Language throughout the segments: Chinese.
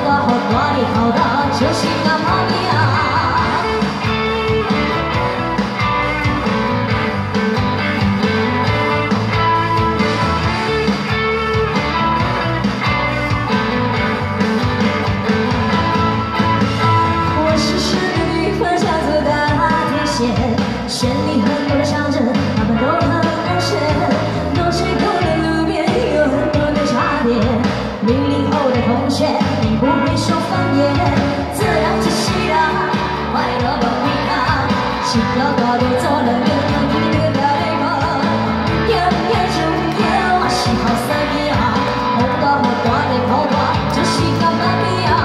大好大的好大，就是那妈咪啊。 县里很多的乡镇，他们都很安全。东西口的路边有很多的茶店。00后的同学，你不会说方言，自然之西啦，快乐不回答。新高高都做了月亮一个表的梦，夜夜中夜我是好生意啊，好大好大的好大，就是个妈咪啊。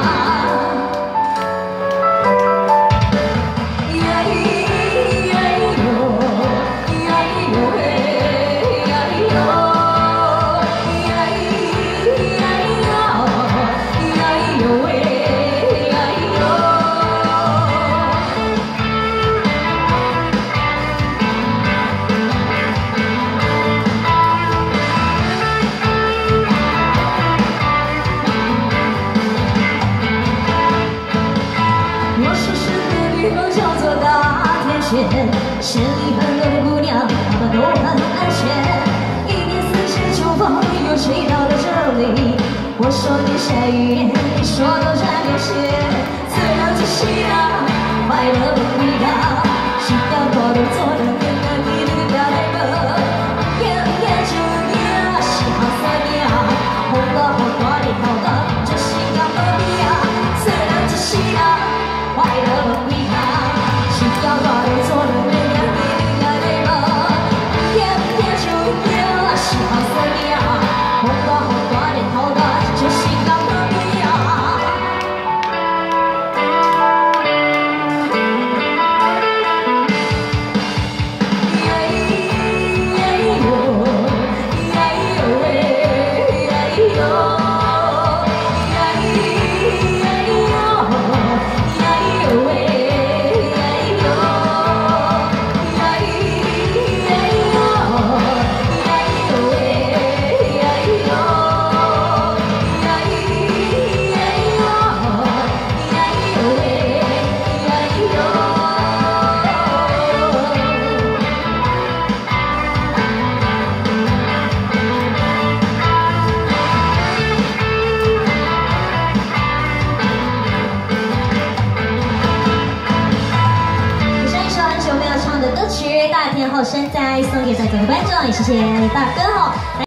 叫做大天线，县里很多的姑娘，她们都很安全。一年四季秋风又吹到了这里。我说你下雨天，你说都沾点血。自然之西啊，快乐不回答。新高高都做了月亮一个表的梦，夜夜就夜啊，是好三年啊，好大好大的好大，这是个妈咪啊。自然之西啊，快乐不回答。 高高的做了月亮一个的梦，夜夜就夜啊，是好三年啊，好大好大的好大，就是个妈咪啊。大天后身在送给在座的观众，也谢谢大哥吼。